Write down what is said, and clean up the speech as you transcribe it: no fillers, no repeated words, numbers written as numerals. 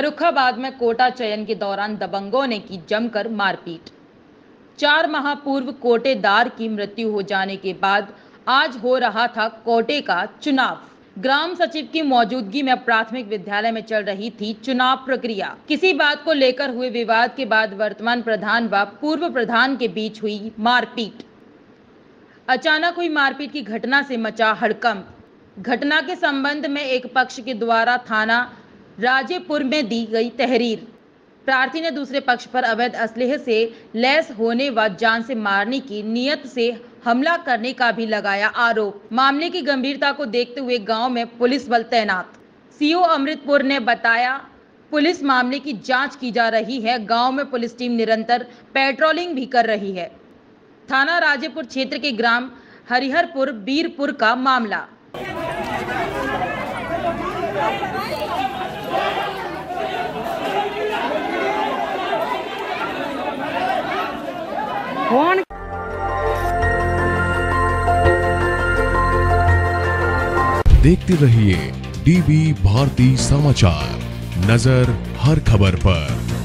फर्रुखाबाद में कोटा चयन के दौरान दबंगों ने की जमकर मारपीट। 4 माह पूर्व कोटेदार की मृत्यु हो जाने के बाद आज हो रहा था कोटे का चुनाव। ग्राम सचिव की मौजूदगी में प्राथमिक विद्यालय में चल रही थी चुनाव प्रक्रिया। किसी बात को लेकर हुए विवाद के बाद वर्तमान प्रधान व पूर्व प्रधान के बीच हुई मारपीट। अचानक हुई मारपीट की घटना से मचा हड़कंप। घटना के संबंध में एक पक्ष के द्वारा थाना राजेपुर में दी गई तहरीर। प्रार्थी ने दूसरे पक्ष पर अवैध असलहे से लैस होने व जान से मारने की नियत से हमला करने का भी लगाया आरोप। मामले की गंभीरता को देखते हुए गांव में पुलिस बल तैनात। सीओ अमृतपुर ने बताया, पुलिस मामले की जांच की जा रही है। गांव में पुलिस टीम निरंतर पेट्रोलिंग भी कर रही है। थाना राजेपुर क्षेत्र के ग्राम हरिहरपुर बीरपुर का मामला। देखते रहिए डीबी भारती समाचार, नजर हर खबर पर।